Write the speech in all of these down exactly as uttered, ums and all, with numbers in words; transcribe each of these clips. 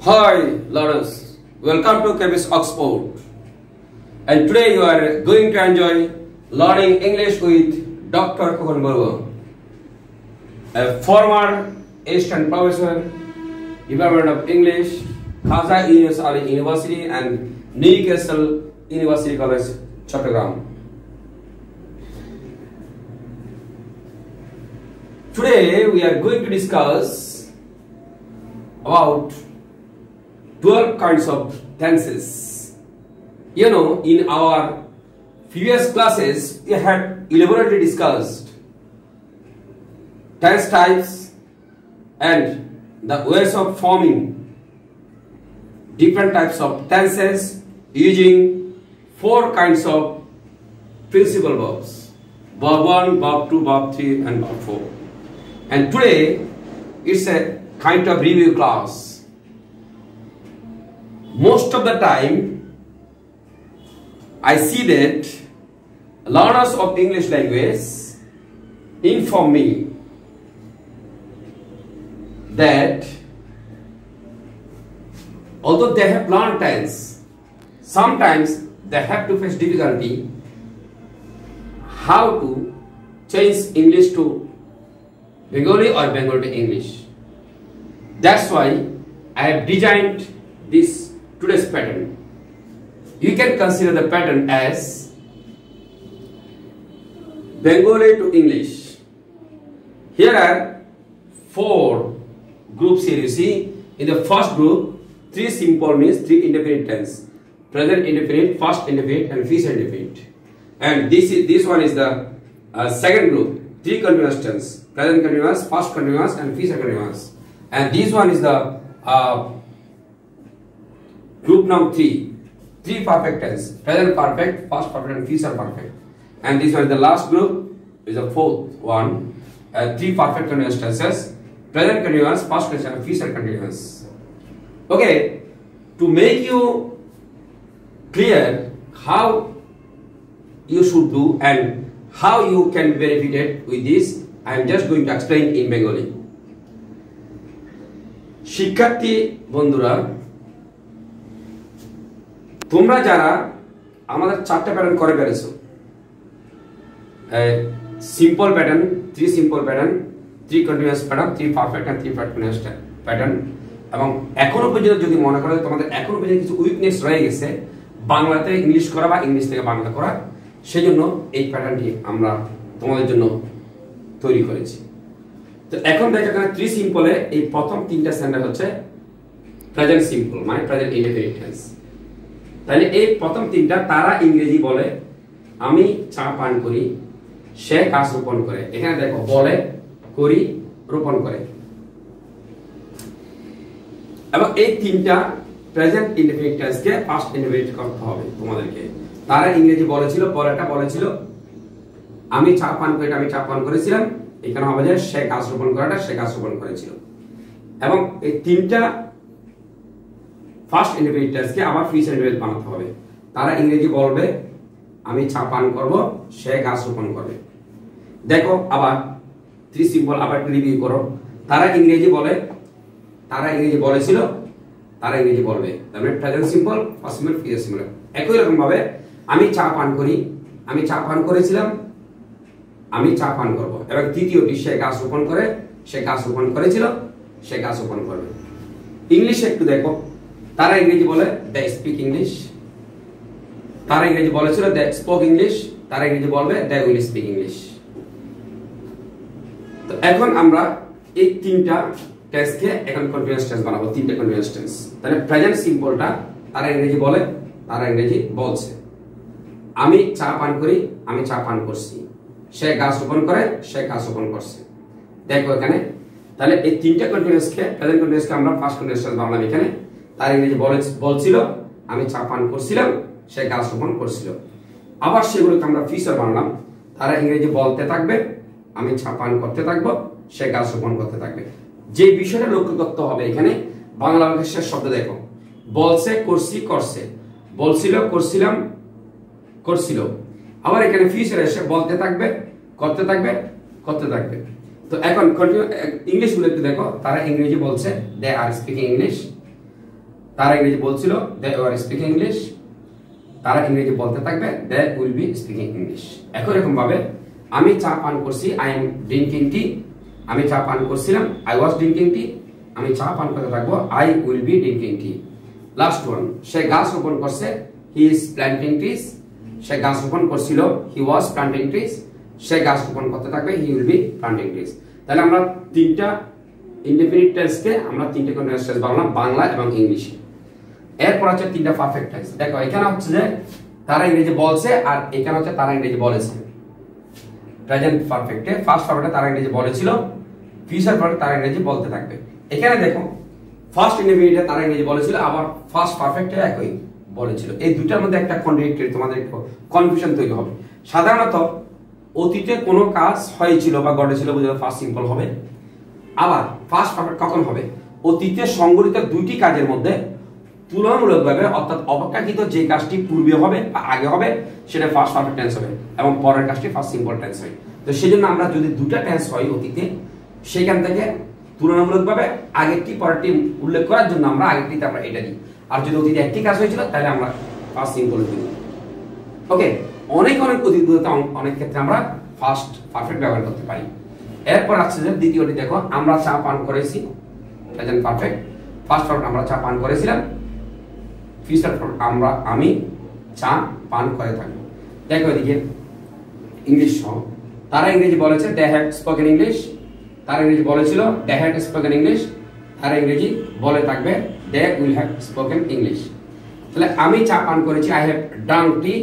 Hi, learners. Welcome to K B S Oxford. And today you are going to enjoy learning English with Doctor Khokon Barua, a former assistant professor, Department of English, Khaza Ali University and Newcastle University College, Chattogram. Today we are going to discuss about twelve kinds of tenses. You know, in our previous classes, we had elaborately discussed tense types and the ways of forming different types of tenses using four kinds of principal verbs: verb one, verb two, verb three, and verb four. And today, it's a kind of review class. Most of the time, I see that learners of English language inform me that although they have learned tense, sometimes they have to face difficulty how to change English to Bengali or Bengali to English. That's why I have designed this today's pattern. You can consider the pattern as Bengali to English. Here are four groups here. You see, in the first group, three simple means three indefinite tense: present indefinite, past indefinite, and future indefinite. And this is this one is the uh, second group, three continuous tense: present continuous, past continuous, and future continuous. And this one is the uh, group number three, three perfect tense: present perfect, past perfect, and future perfect. And this one is the last group, is the fourth one, uh, three perfect continuous tenses: present continuous, past continuous, and future continuous. Okay, to make you clear how you should do and how you can benefit with this, I am just going to explain in Bengali. শিক্ষার্থী বন্ধুরা, তোমরা যারা আমাদের চারটা pattern করে পেরেছো, simple pattern, three simple pattern, three continuous pattern, three perfect and three continuous pattern, এবং এখনো পর্যন্ত যদি মনে করো তোমাদের এখনো পর্যন্ত কিছু উইকনেস রয়ে গেছে বাংলাতে ইংলিশ করা বা ইংলিশ থেকে বাংলা করা, সেই জন্য এই প্যাটার্নটি আমরা তোমাদের জন্য তৈরি করেছি। তো এখন দেখো এখানে থ্রি সিম্পলে এই প্রথম তিনটা সেন্টেন্স হচ্ছে প্রেজেন্ট সিম্পল, মানে প্রেজেন্ট ইনডেফিনিট টেন্স। তাহলে এই প্রথম তিনটা, তারা ইংরেজি বলে, আমি চা পান করি, সে গাছ রোপণ করে। এখানে দেখো বলে, করি, রোপণ করে। এবং এই তিনটা প্রেজেন্ট ইনডেফিনিট টেন্সকে পাস্ট ইনডেফিনিট করতে হবে তোমাদেরকে। তারা ইংরেজি বলেছিল, বলেটা বলেছিল আমি চা পান করি, আমি চা পান করেছিলাম। এখানে হবে যে সে গাছ রোপণ করাটা সে গাছ রোপণ করেছিল। এবং এই তিনটা ফার্স্ট ইনডেফিনিট টেন্সকে আবার ফিউচার ইনডেফিনিট বানাতে হবে। তারা ইংরেজি বলবে, আমি চা পান করব, সে গাছ রোপণ করবে। দেখো আবার থ্রি সিম্পল আবার রিভিউ করো। তারা ইংরেজি বলে, তারা ইংরেজি বলেছিল, তারা ইংরেজি বলবে। তার মানে present simple, past simple, future simple. একই রকম ভাবে আমি চা পান করি, আমি চা পান করেছিলাম, আমি চা পান করব। এবং তৃতীয়টি সে গাছ রোপণ করে, সে গাছ রোপণ করেছিল, সে গাছ রোপণ করবে। ইংলিশে একটু দেখো, তারা ইংরেজি বলে, দে স্পিক ইংলিশ। তারা ইংরেজি বলেছিল, দে স্পোক ইংলিশ। তারা ইংরেজি বলবে, দে উইল স্পিক ইংলিশ। তো এখন আমরা এই তিনটা টেন্সকে এখন কন্টিনিউয়াস টেন্স বানাবো, তিনটা কন্টিনিউয়াস টেন্স। তাহলে প্রেজেন্ট সিম্পলটা, তারা ইংরেজি বলে, তারা ইংরেজি বলছে। আমি চা পান করি, আমি চা পান করছি। সে গাছ রোপণ করে, সে গাছ রোপণ করছে। দেখো এখানে, তাহলে এই তিনটা কন্টিনিউয়াসকে, প্রেজেন্ট কন্টিনিউয়াসকে আমরা ফার্স্ট কন্টিনিউয়াস টেন্স বানালাম। এখানে তার ইংরেজি বলছিল, আমি চা পান করছিলাম, সে গাছ রোপণ করছিল। আবার সেগুলোকে আমরা ফিউচার বানালাম। তারা ইংরেজি বলতে থাকবে, আমি চা পান করতে থাকবো, সে গাছ রোপণ করতে থাকবে। যে বিষয়টা লক্ষ্য করতে হবে এখানে, বাংলা ভাষার শব্দ দেখো, বলছে, করছি, করছে, বলছিল, করছিলাম, করছিল। আবার এখানে ফিউচারে এসে বলতে থাকবে, করতে থাকবে, করতে থাকবে। তো এখন ইংলিশ গুলো একটু দেখো, তারা ইংরেজি বলছে, দে আর স্পিকিং ইংলিশ। তারা ইংরেজি বলছিল দে ওয়ার স্পিকিং ইংলিশ, তারা ইংরেজি বলতে থাকবে they will be speaking English. একই রকম ভাবে আমি চা পান করছি, আই এম ড্রিঙ্কিং টি, আমি চা পান করছিলাম, আই ওয়াজ ড্রিঙ্কিং টি, আমি চা পান করতে থাকবো, I will be drinking tea. Last one, সে গাছ রোপণ করছে, হি ইজ প্ল্যান্টিং ট্রিজ, সে গাছ রোপণ করছিল, হি ওয়াজ প্ল্যান্টিং ট্রিজ, সে গাছ রোপণ করতে থাকবে, he will be planting trees. তাহলে আমরা তিনটা ইনডেফিনিট টেন্সকে আমরা তিনটা কন্টিনিউয়াস টেন্স বানালাম বাংলা এবং ইংলিশে। এরপর হচ্ছে তিনটা পারফেক্ট টেন্স। দেখো এখানে হচ্ছে যে তারা ইংরেজি বলছে, আর এখানে হচ্ছে তারা ইংরেজি বলেছে। প্রেজেন্ট পারফেক্টে ফার্স্ট পারফেক্টে তারা ইংরেজি বলেছিল, ফিউচার পারফেক্টে তারা ইংরেজি বলতে থাকবে। এখানে দেখো ফার্স্ট ইনডেফিনিটে তারা ইংরেজি বলেছিল, আবার ফার্স্ট পারফেক্টে একই বলেছিল। এই দুটার মধ্যে একটা কন্ট্রাডিক্টরি, তোমাদের একটু কনফিউশন তৈরি হবে। সাধারণত অতীতে কোনো কাজ হয়েছিল বা ঘটেছিল বুঝলে ফার্স্ট সিম্পল হবে। আবার ফার্স্ট পারফেক্ট কখন হবে? অতীতে সংঘটিত দুইটি কাজের মধ্যে তুলনামূলকভাবে, অর্থাৎ অপেক্ষাকৃত যে কাজটি পূর্বে হবে বা আগে হবে সেটা ফার্স্ট পারফেক্ট টেন্স হবে, এবং পরের কাজটি ফার্স্ট সিম্পল টেন্স হয়। তো সেজন্য আমরা যদি দুটা টেন্স হয় অতীতে, সেখান থেকে তুলনামূলকভাবে আগেরটি পরেরটি উল্লেখ করার জন্য আমরা আগেরটিতে আমরা এটা দিই। আর যদি অতীতে একটি কাজ হয়েছিল তাহলে আমরা ফার্স্ট সিম্পল দিই। ওকে, অনেক অনেক অতীতে অনেক ক্ষেত্রে আমরা ফার্স্ট পারফেক্ট ব্যবহার করতে পারি। এরপর আছে যে দ্বিতীয়টি, দেখো আমরা চা পান করেছি, প্রেজেন্ট পারফেক্ট। ফার্স্ট পারফেক্ট আমরা চা পান করেছিলাম, ফিউচার পারফেক্ট আমরা আমি চা পান করে থাকবো। দেখো এদিকে ইংলিশ সহ, তারা ইংরেজি বলেছে, দে হ্যাভ স্পোকেন ইংলিশ, তারা ইংরেজি বলেছিল, দে হ্যাড স্পোকেন ইংলিশ, তারা ইংরেজি বলে থাকবে, they will have spoken English. তাহলে আমি চা পান করেছি, আই হ্যাভ ড্রাঙ্ক টি,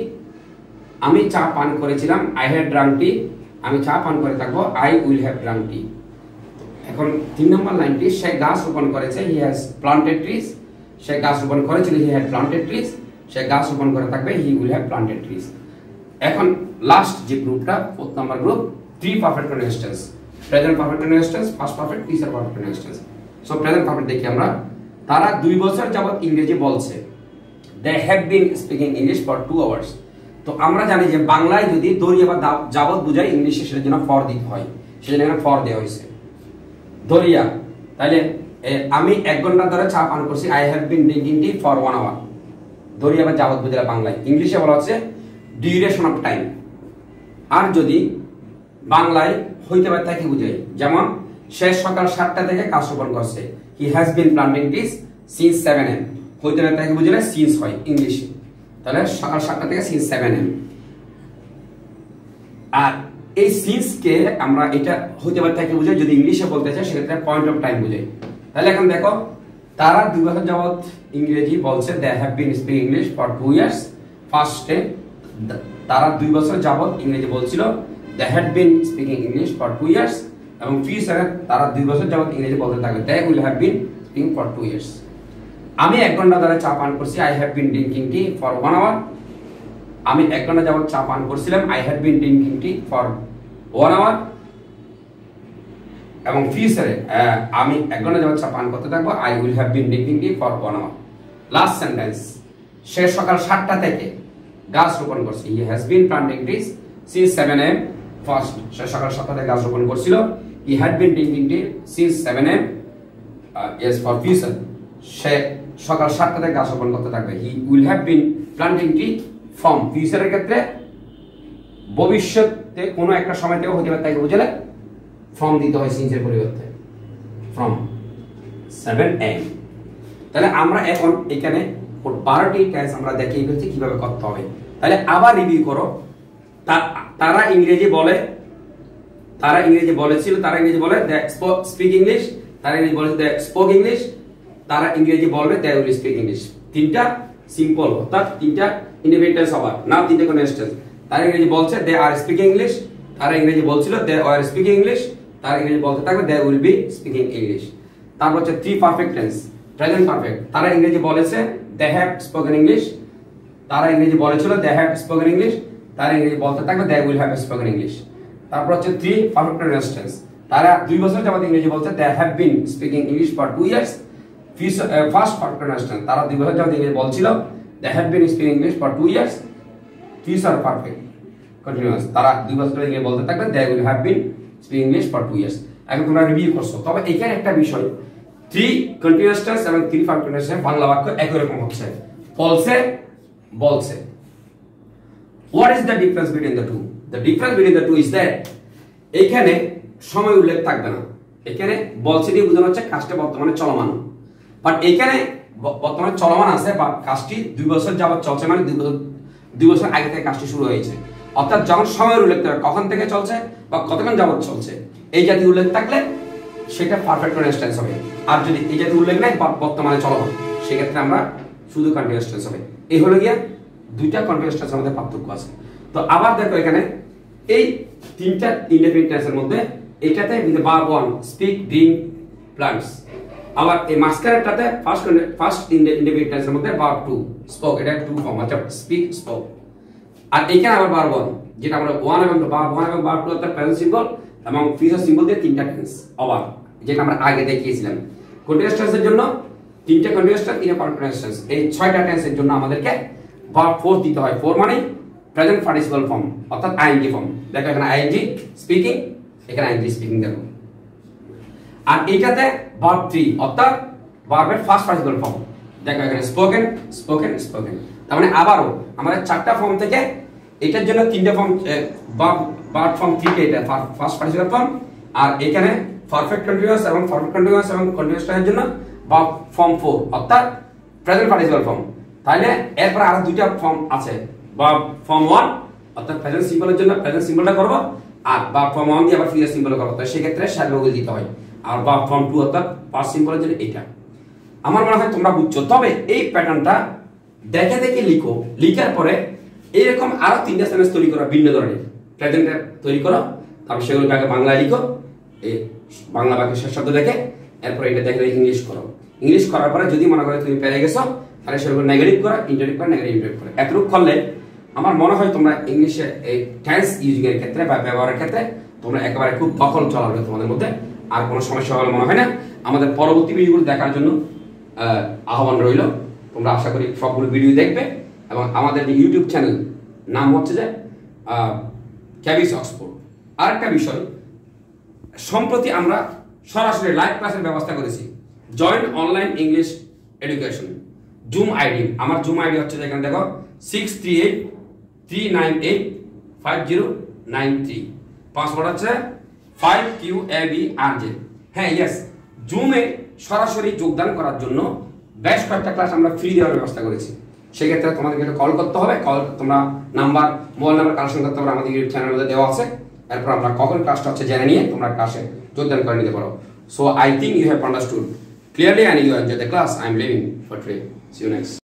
আমি চা পান করেছিলাম, আই হ্যাড ড্রাঙ্ক টি, আমি চা পান করে থাকবো, I will have drunk tea. এখন তিন নম্বর লাইনটি, সে গাছ রোপণ করেছে, হি হ্যাজ প্লান্টেড ট্রিজ, সে গাছ রোপণ করেছিল, হি হ্যাড প্লান্টেড ট্রিজ, সে গাছ রোপণ করে থাকবে, he will have planted trees. এখন লাস্ট যে গ্রুপটা, fourth number group, three perfect continuous tense, present perfect continuous tense, first perfect, future perfect continuous tense. So present perfect দেখি আমরা, তারা দুই বছর যাবত ইংরেজি বলছে, they have been speaking English for two hours. তো আমরা জানি যে বাংলায় যদি দড়িয়া বা যাবত বুঝায়, ইংলিশে সেটার জন্য ফর দিতে হয়, সেজন্য এখানে ফর দেওয়া হয়েছে দড়িয়া। তাইলে আমি এক ঘন্টা ধরে চা পান করছি, I have been drinking tea for one hour. দড়িয়া বা যাবত বুঝালে বাংলায়, ইংলিশে বলা হচ্ছে ডিউরেশন অফ টাইম। আর যদি বাংলায় হইতে পারে তাকে বুঝাই, যেমন সে সকাল সাতটা থেকে কাজ রোপণ করছে, he has been planting trees since seven AM, হইতে পারে তাকে বুঝালে সিন্স হয় ইংলিশে, তাহলে সকাল সাতটা থেকে সিন্স সেভেন এম। আর এই সিন্সকে আমরা এটা হইতে পারে তাকে বুঝাই, যদি ইংলিশে বলতে চাই সেক্ষেত্রে পয়েন্ট অফ টাইম বুঝাই। তাহলে এখন দেখো, তারা দুই বছর যাবত ইংরেজি বলছে, they have been speaking English for two years. ফার্স্টে তারা দুই বছর যাবত ইংরেজি বলছিল, they had been speaking English for two years, এবং ফিউচারে তারা দুই বছর যাবত ইংরেজি বলতে থাকবে, they will have been speaking for two years. আমি এক ঘন্টা ধরে চা পান করছি, I have been drinking tea for one hour. আমি এক ঘন্টা যাবত চা পান করছিলাম, I have been drinking tea for one hour. এবং ফিউচারে আমি এক ঘন্টা যাবত চা পান করতে থাকবো, I will have been drinking tea for one hour. Last sentence, সে সকাল সাতটা থেকে গাছ রোপণ করছে, he has been planting trees since seven AM. First, সে সকাল সাতটা থেকে গাছ রোপণ করছিল, he had been drinking tea since seven AM. As for future, সে সকাল সাতটা থেকে গাছ রোপণ করতে থাকবে, he will have been planting tea from. ফিউচারের ক্ষেত্রে ভবিষ্যতে কোনো একটা সময় থেকে হতে পারে তাকে বুঝালে ফ্রম দিতে হয় সিন্সের পরিবর্তে, ফ্রম সেভেন এম। তাহলে আমরা এখন এখানে বারোটি টেন্স আমরা দেখিয়ে ফেলছি কিভাবে করতে হবে। তাহলে আবার রিভিউ করো, তারা ইংরেজি বলে, তারা ইংরেজি বলেছিল, তারা ইংরেজি বলে, দে স্পিক ইংলিশ, তারা ইংরেজি বলে, দে স্পোক ইংলিশ, তারা ইংরেজি বলবে, দে উইল স্পিক ইংলিশ। তিনটা সিম্পল, অর্থাৎ তিনটা ইনডেফিনিট টেন্স আবার না, তিনটা কন্টিনিউয়াস টেন্স। তারা ইংরেজি বলছে, দে আর স্পিকিং ইংলিশ, তারা ইংরেজি বলছিল, দে আর স্পিকিং ইংলিশ, তারা ইংরেজি বলতে থাকবে, they will be speaking English. তারপর হচ্ছে three perfect tense, present perfect, তারা ইংরেজি বলেছে, দে হ্যাভ স্পোকেন ইংলিশ, তারা ইংরেজি বলেছিল, দে হ্যাভ স্পোকেন ইংলিশ, তারা ইংরেজি বলতে থাকবে, they will have spoken English. তারপর হচ্ছে থ্রি পারফেক্ট কন্টিনিউয়াস টেন্স, তারা দুই বছর যাবত ইংরেজি বলছে, they have been speaking English for two years. First perfect continuous tense, তারা দুই বছর যাবত ইংরেজি বলছিল, they have been speaking English for two years. Future perfect continuous, তারা দুই বছর ধরে ইংরেজি বলতে থাকবে, they will have been speaking English for two years. এখন তোমরা রিভিউ করছো, তবে এখানে একটা বিষয়, থ্রি কন্টিনিউয়াস টেন্স এবং three perfect continuous tense Bangla বাক্য একই রকম হচ্ছে বলছে বলছে what is the difference between the two the difference between the two is that এখানে সময় উল্লেখ থাকবে না এখানে বলছে দিয়ে বোঝানো হচ্ছে কাজটা বর্তমানে চলমান বাট এখানে বর্তমানে চলমান আছে বা কাজটি দুই বছর যাবত চলছে মানে দুই বছর দুই বছর আগে থেকে কাজটি শুরু হয়েছে অর্থাৎ যখন সময়ের উল্লেখ থাকবে কখন থেকে চলছে বা কতক্ষণ যাবত চলছে এই জাতীয় উল্লেখ থাকলে সেটা পারফেক্ট কন্টিনিউয়াস টেন্স হবে আর যদি এই জাতীয় উল্লেখ নাই বর্তমানে চলমান সেক্ষেত্রে আমরা শুধু কন্টিনিউয়াস টেন্স হবে এই হলো গিয়া দুইটা কন্টিনিউয়াস টেন্সের মধ্যে পার্থক্য আছে তো আবার দেখো এখানে এই তিনটা ইনডেফিনিট টেন্সের মধ্যে এইটাতে with verb one speak drink plants আবার এই মাঝখানেরটাতে ফার্স্ট ফার্স্ট ইনডেফিনিট টেন্সের মধ্যে ভার্ব টু স্পোক এটা টু ফর্ম আছে স্পিক স্পোক আর এখানে আবার ভার্ব ওয়ান যেটা আমরা ওয়ান এবং ভার্ব ওয়ান এবং ভার্ব টু অর্থাৎ প্রেজেন্ট সিম্বল এবং ফিউচার সিম্বল দিয়ে তিনটা টেন্স আবার যেটা আমরা আগে দেখিয়েছিলাম কন্টিনিউয়াস টেন্সের জন্য তিনটা কন্টিনিউয়াস টেন্স তিনটা পারফেক্ট টেন্স এই ছয়টা টেন্সের জন্য আমাদেরকে ভার্ব ফোর দিতে হয় ফোর মানে প্রেজেন্ট পার্টিসিপল ফর্ম অর্থাৎ আইএনজি ফর্ম দেখো এখানে আইএনজি স্পিকিং এখানে আইএনজি স্পিকিং দেখো আর এইটাতে ভার্ব থ্রি অর্থাৎ ভার্বের ফার্স্ট পার্টিসিপল ফর্ম দেখো এখানে স্পোকেন স্পোকেন স্পোকেন তার মানে আবারও আমাদের চারটা ফর্ম থেকে এটার জন্য তিনটা form verb verb form three কে এটা ফার্স্ট পার্টিসিপল ফর্ম আর এখানে পারফেক্ট কন্টিনিউয়াস এবং পারফেক্ট কন্টিনিউয়াস এবং কন্টিনিউয়াস টেন্সের জন্য ভার্ব ফর্ম ফোর অর্থাৎ প্রেজেন্ট পার্টিসিপল ফর্ম তাহলে এরপর আরো দুইটা ফর্ম আছে ভার্ব ফর্ম ওয়ান অর্থাৎ প্রেজেন্ট সিম্বলের জন্য প্রেজেন্ট সিম্বলটা করব আর ভার্ব ফর্ম ওয়ান দিয়ে আবার ফিউচার সিম্বল করব তো সেই ক্ষেত্রে শ্যাল ভেরিয়েবল দিতে হয় আর ভার্ব ফর্ম টু অর্থাৎ পাস্ট সিম্বলের জন্য এটা আমার মনে হয় তোমরা বুঝছো তবে এই প্যাটার্নটা দেখে দেখে লিখো লিখার পরে এইরকম আরো তিনটা সেন্টেন্স তৈরি করো ভিন্ন ধরনের প্রেজেন্টে তৈরি করো তারপর সেগুলোকে আগে বাংলায় লিখো এই বাংলা বাক্যের শেষ শব্দ দেখে এরপর এটা দেখে ইংলিশ করো ইংলিশ করার পরে যদি মনে করো তুমি পেরে গেছো তাহলে সেগুলো নেগেটিভ করো ইন্টারেটিভ করো নেগেটিভ ইন্টারেটিভ করো এতটুকু করলে আমার মনে হয় তোমরা ইংলিশে এই টেন্স ইউজিং এর ক্ষেত্রে বা ব্যবহারের ক্ষেত্রে তোমরা একেবারে খুব দখল চলাবে তোমাদের মধ্যে আর কোনো সমস্যা হবে মনে হয় না আমাদের পরবর্তী ভিডিওগুলো দেখার জন্য আহ্বান রইল তোমরা আশা করি সবগুলো ভিডিও দেখবে এবং আমাদের যে ইউটিউব চ্যানেল নাম হচ্ছে যে ক্যাবিস অক্সফোর্ড আরেকটা বিষয় সম্প্রতি আমরা সরাসরি লাইভ ক্লাসের ব্যবস্থা করেছি joint online English education zoom ID আমার জুম আইডি হচ্ছে এখানে দেখো six three eight three nine eight five zero nine three password হচ্ছে five Q A B R J হ্যাঁ ইয়েস জুমে সরাসরি যোগদান করার জন্য বেশ কয়েকটা ক্লাস আমরা ফ্রি দেওয়ার ব্যবস্থা করেছি সেক্ষেত্রে তোমাদেরকে একটা কল করতে হবে কল তোমরা নাম্বার মোবাইল নাম্বার কালেকশন করতে পারো আমাদের ইউটিউব চ্যানেলের মধ্যে দেওয়া আছে এরপর আমরা কখন ক্লাসটা হচ্ছে জেনে নিয়ে তোমরা ক্লাসে যোগদান করে নিতে পারো so I think you have understood clearly and you enjoy the class. I am leaving for today. See you next.